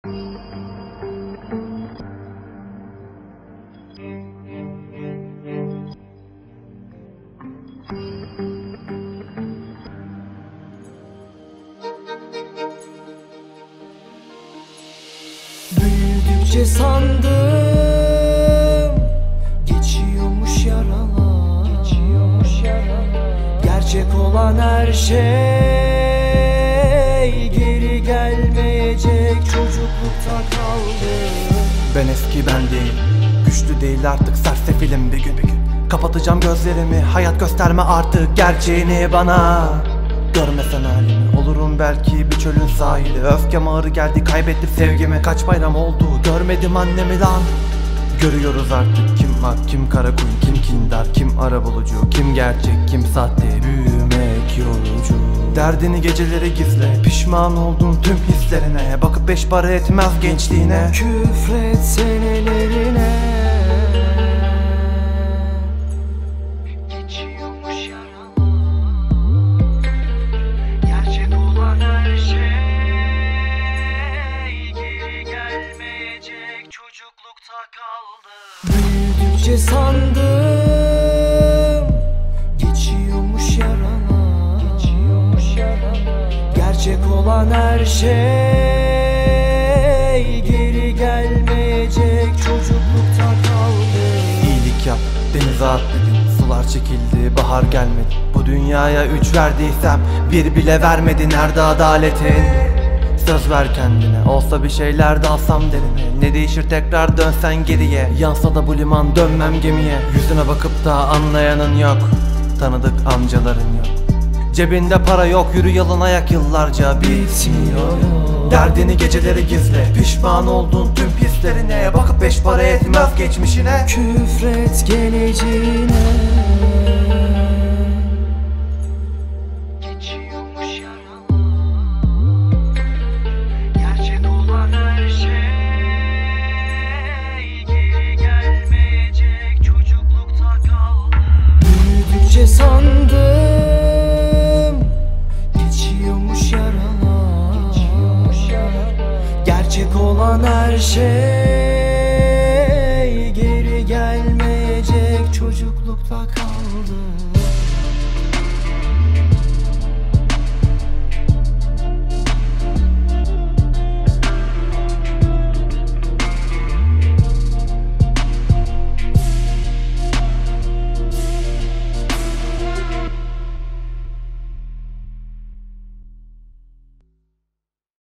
Büyüdükçe sandım geçiyormuş yaralar, gerçek olan her şey geri gelmeyecek, çocuklukta kaldı. Ben eski ben değil, güçlü değil artık, sersefilim bir gün. Kapatacağım gözlerimi, hayat gösterme artık gerçeğini bana. Görmesen halimi, olurum belki bir çölün sahili. Öfkem ağır geldi, kaybettim sevgimi. Kaç bayram oldu, görmedim annemi lan. Görüyoruz artık kim hak, kim kara koyun, kim kindar, kim arabulucu, kim gerçek, kim sahte. Büyümek yorucu. Derdini geceleri gizle, pişman oldun tüm hislerine. Bakıp beş para etmez gençliğine. Küfret senelerine, geçiyormuş yaralar, gerçek olan her şey geri gelmeyecek, çocuklukta kaldı. Büyüdükçe sandım geçiyormuş yaralar, gerçek olan her şey geri gelmeyecek, çocuklukta kaldı. İyilik yap, denize at dedim, sular çekildi, bahar gelmedi. Bu dünyaya 3 verdiysem 1 bile vermedi, nerede adaletin? Söz ver kendine, olsa bir şeyler de alsam derine. Ne değişir tekrar dönsen geriye, yansa da bu liman dönmem gemiye. Yüzüne bakıp da anlayanın yok, tanıdık amcaların yok. Cebinde para yok, yürü yalın ayak yıllarca bitmiyor. Derdini geceleri gizle, pişman oldun tüm pislerine. Bakıp beş para etmez geçmişine. Küfret geleceğine, geçiyormuş yaralar, gerçek olan her şey geri gelmeyecek, çocuklukta kaldı. Büyüdükçe sandım geçiyormuş yaralar, gerçek olan her şey geri gelmeyecek, çocuklukta kaldı.